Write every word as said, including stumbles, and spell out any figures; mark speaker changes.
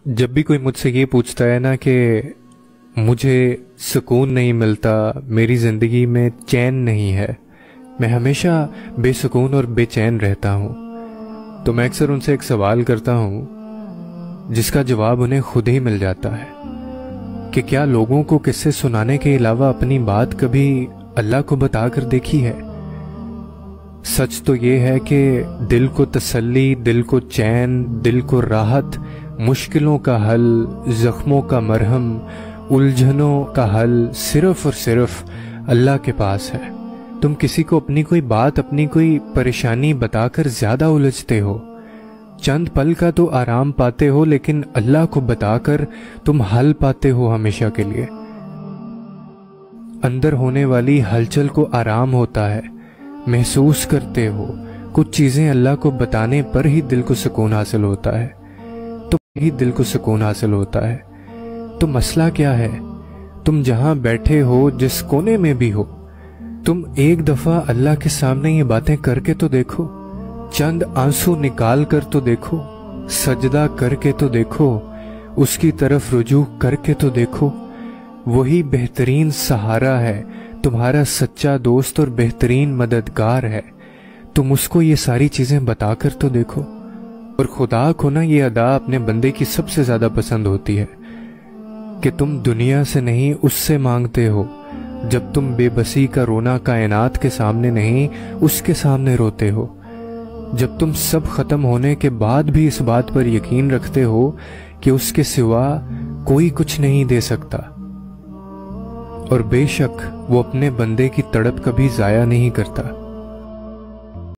Speaker 1: जब भी कोई मुझसे ये पूछता है ना कि मुझे सुकून नहीं मिलता, मेरी ज़िंदगी में चैन नहीं है, मैं हमेशा बेसुकून और बेचैन रहता हूँ, तो मैं अक्सर उनसे एक सवाल करता हूँ जिसका जवाब उन्हें खुद ही मिल जाता है कि क्या लोगों को किस्से सुनाने के अलावा अपनी बात कभी अल्लाह को बताकर देखी है। सच तो ये है कि दिल को तसल्ली, दिल को चैन, दिल को राहत, मुश्किलों का हल, जख्मों का मरहम, उलझनों का हल सिर्फ और सिर्फ अल्लाह के पास है। तुम किसी को अपनी कोई बात, अपनी कोई परेशानी बताकर ज्यादा उलझते हो, चंद पल का तो आराम पाते हो, लेकिन अल्लाह को बताकर तुम हल पाते हो हमेशा के लिए। अंदर होने वाली हलचल को आराम होता है, महसूस करते हो। कुछ चीजें अल्लाह को बताने पर ही दिल को सुकून हासिल होता है, तो ही दिल को सुकून हासिल होता है। तो मसला क्या है? तुम जहां बैठे हो, जिस कोने में भी हो, तुम एक दफा अल्लाह के सामने ये बातें करके तो देखो, चंद आंसू निकाल कर तो देखो, सजदा करके तो देखो, उसकी तरफ रुजू करके तो देखो। वही बेहतरीन सहारा है, तुम्हारा सच्चा दोस्त और बेहतरीन मददगार है। तुम उसको ये सारी चीजें बताकर तो देखो। और खुदा को ना ये अदा अपने बंदे की सबसे ज्यादा पसंद होती है कि तुम दुनिया से नहीं उससे मांगते हो। जब तुम बेबसी का रोना कायनात के सामने नहीं, उसके सामने रोते हो। जब तुम सब खत्म होने के बाद भी इस बात पर यकीन रखते हो कि उसके सिवा कोई कुछ नहीं दे सकता। और बेशक वो अपने बंदे की तड़प कभी जाया नहीं करता।